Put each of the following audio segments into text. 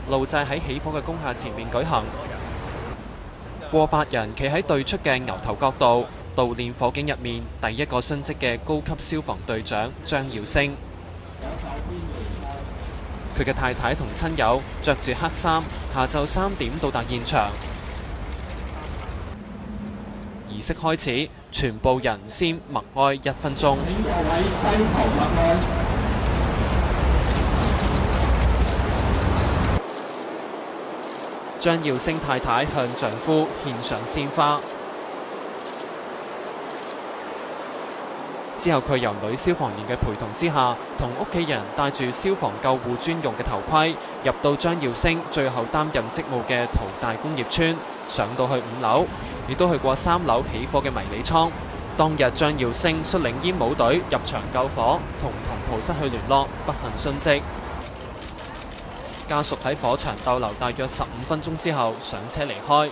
路祭喺起火嘅工廈前面舉行，過百人企喺對出嘅牛頭角道悼念火警入面第一個殉職嘅高級消防隊長張耀升。佢嘅太太同親友着住黑衫，下晝3點到達現場。儀式開始，全部人先默哀1分鐘。張耀升太太向丈夫獻上鮮花，之後佢由女消防員嘅陪同之下，同屋企人戴住消防救護專用嘅頭盔，入到張耀升最後擔任職務嘅淘大工業村，上到去5樓，亦都去過3樓起火嘅迷你倉。當日張耀升率領煙帽隊入場救火，同同袍失去聯絡，不幸殉職。家屬喺火場逗留大約15分鐘之後上車離開。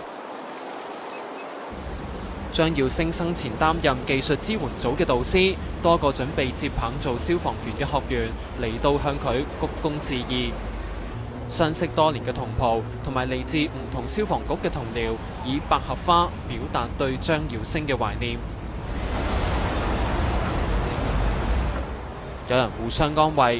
張耀升生前擔任技術支援組嘅導師，多個準備接棒做消防員嘅學員嚟到向佢鞠躬致意。相識多年嘅同袍同埋嚟自唔同消防局嘅同僚，以百合花表達對張耀升嘅懷念。有人互相安慰。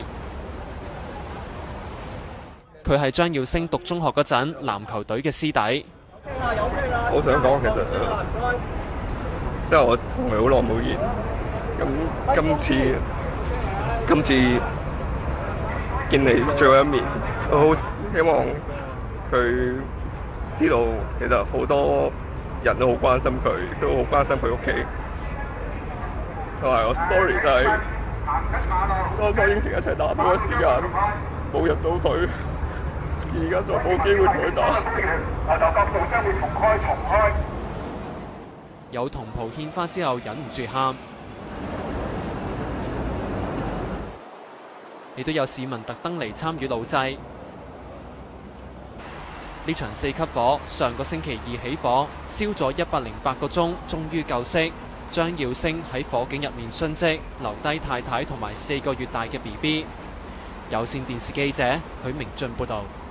佢係張耀升讀中學嗰陣籃球隊嘅師弟。 我想講其實，即係我同佢好耐冇見，咁今次見你最後一面，我好希望佢知道其實好多人都好關心佢，都好關心佢屋企。同埋我 sorry，但係當初應承一齊打波嘅時間冇入到佢。而家就冇機會同佢打。牛頭角道將會重開。 有同袍獻花之後忍唔住喊，亦都有市民特登嚟參與路祭。呢場4級火上個星期2起火，燒咗108個鐘，終於救熄。張耀升喺火警入面殉職，留低太太同埋4個月大嘅 BB。有線電視記者許明俊報導。